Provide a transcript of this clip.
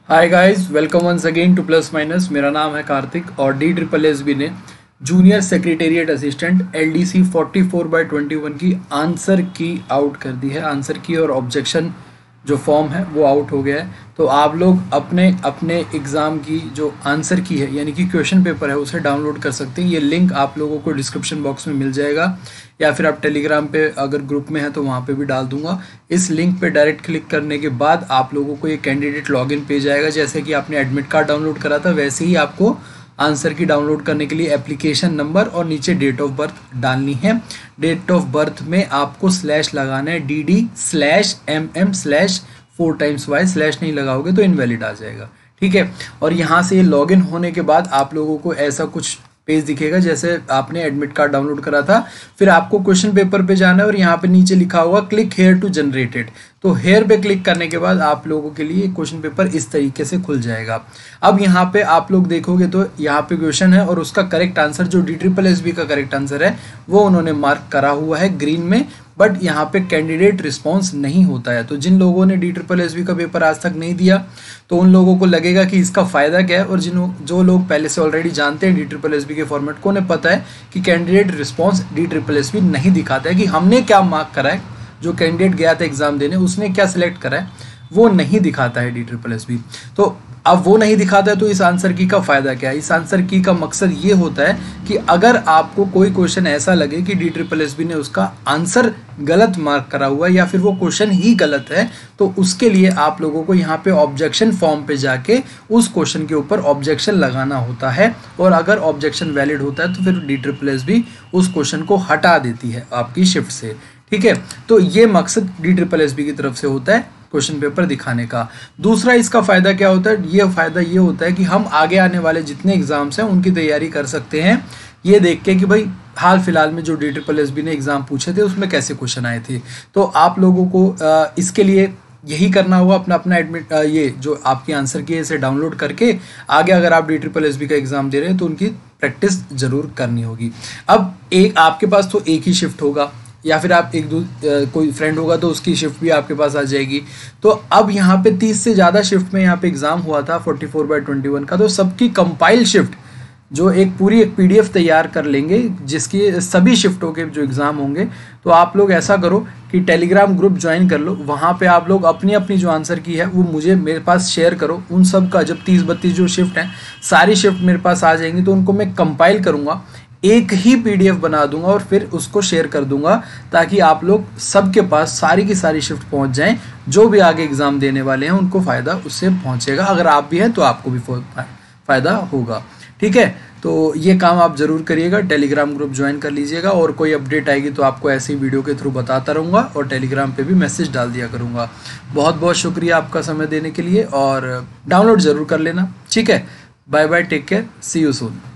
Hi guys, welcome once again to plus minus. मेरा नाम है कार्तिक और DSSB ने जूनियर सेक्रेटेरिएट असिस्टेंट LDC 44/21 की आंसर की आउट कर दी है। आंसर की और ऑब्जेक्शन जो फॉर्म है वो आउट हो गया है। तो आप लोग अपने अपने एग्ज़ाम की जो आंसर की है यानी कि क्वेश्चन पेपर है उसे डाउनलोड कर सकते हैं। ये लिंक आप लोगों को डिस्क्रिप्शन बॉक्स में मिल जाएगा या फिर आप टेलीग्राम पे अगर ग्रुप में है तो वहाँ पे भी डाल दूंगा। इस लिंक पे डायरेक्ट क्लिक करने के बाद आप लोगों को ये कैंडिडेट लॉगिन पेज आएगा। जैसे कि आपने एडमिट कार्ड डाउनलोड करा था वैसे ही आपको आंसर की डाउनलोड करने के लिए एप्लीकेशन नंबर और नीचे डेट ऑफ बर्थ डालनी है। डेट ऑफ बर्थ में आपको स्लैश लगाना है, DD/MM/4 टाइम्स Y स्लैश नहीं लगाओगे तो इनवैलिड आ जाएगा। ठीक है, और यहाँ से लॉगिन होने के बाद आप लोगों को ऐसा कुछ पेज दिखेगा जैसे आपने एडमिट कार्ड डाउनलोड करा था। फिर आपको क्वेश्चन पेपर पे जाना है और यहाँ पे नीचे लिखा होगा क्लिक हेयर टू जनरेटेड। तो हेयर पे क्लिक करने के बाद आप लोगों के लिए क्वेश्चन पेपर इस तरीके से खुल जाएगा। अब यहाँ पे आप लोग देखोगे तो यहाँ पे क्वेश्चन है और उसका करेक्ट आंसर जो DSSB का करेक्ट आंसर है वो उन्होंने मार्क करा हुआ है ग्रीन में, बट यहाँ पे कैंडिडेट रिस्पॉन्स नहीं होता है। तो जिन लोगों ने DSSB का पेपर आज तक नहीं दिया तो उन लोगों को लगेगा कि इसका फ़ायदा क्या है, और जो लोग पहले से ऑलरेडी जानते हैं DSSB के फॉर्मेट को, उन्हें पता है कि कैंडिडेट रिस्पॉन्स DSSB नहीं दिखाता है कि हमने क्या मार्क करा है। जो कैंडिडेट गया था एग्जाम देने उसने क्या सिलेक्ट करा है वो नहीं दिखाता है DSSB। तो अब वो नहीं दिखाता है तो इस आंसर की का फ़ायदा क्या है। इस आंसर की का मकसद ये होता है कि अगर आपको कोई क्वेश्चन ऐसा लगे कि DSSB ने उसका आंसर गलत मार्क करा हुआ है या फिर वो क्वेश्चन ही गलत है, तो उसके लिए आप लोगों को यहाँ पे ऑब्जेक्शन फॉर्म पे जाके उस क्वेश्चन के ऊपर ऑब्जेक्शन लगाना होता है। और अगर ऑब्जेक्शन वैलिड होता है तो फिर DSSB उस क्वेश्चन को हटा देती है आपकी शिफ्ट से। ठीक है, तो ये मकसद DSSB की तरफ से होता है क्वेश्चन पेपर दिखाने का। दूसरा इसका फ़ायदा क्या होता है, ये फ़ायदा ये होता है कि हम आगे आने वाले जितने एग्ज़ाम्स हैं उनकी तैयारी कर सकते हैं ये देख के कि भाई हाल फिलहाल में जो DSSB ने एग्ज़ाम पूछे थे उसमें कैसे क्वेश्चन आए थे। तो आप लोगों को इसके लिए यही करना होगा, अपना अपना एडमिट ये जो आपकी आंसर की है इसे डाउनलोड करके आगे अगर आप DSSB का एग्ज़ाम दे रहे हैं तो उनकी प्रैक्टिस ज़रूर करनी होगी। अब एक आपके पास तो एक ही शिफ्ट होगा या फिर आप कोई फ्रेंड होगा तो उसकी शिफ्ट भी आपके पास आ जाएगी। तो अब यहाँ पे 30 से ज़्यादा शिफ्ट में यहाँ पे एग्ज़ाम हुआ था 44/21 का, तो सबकी कंपाइल शिफ्ट जो एक PDF तैयार कर लेंगे जिसकी सभी शिफ्टों के जो एग्ज़ाम होंगे। तो आप लोग ऐसा करो कि टेलीग्राम ग्रुप ज्वाइन कर लो, वहाँ पे आप लोग अपनी अपनी जो आंसर की है वो मेरे पास शेयर करो। उन सब का जब 30-32 जो शिफ्ट हैं सारी शिफ्ट मेरे पास आ जाएंगी तो उनको मैं कंपाइल करूँगा, एक ही PDF बना दूंगा और फिर उसको शेयर कर दूंगा ताकि आप लोग सबके पास सारी की सारी शिफ्ट पहुंच जाएं। जो भी आगे एग्ज़ाम देने वाले हैं उनको फ़ायदा उससे पहुंचेगा। अगर आप भी हैं तो आपको भी फ़ायदा होगा। ठीक है, तो ये काम आप ज़रूर करिएगा, टेलीग्राम ग्रुप ज्वाइन कर लीजिएगा और कोई अपडेट आएगी तो आपको ऐसे ही वीडियो के थ्रू बताता रहूँगा और टेलीग्राम पे भी मैसेज डाल दिया करूँगा। बहुत बहुत शुक्रिया आपका समय देने के लिए और डाउनलोड ज़रूर कर लेना। ठीक है, bye bye, take care, see you soon.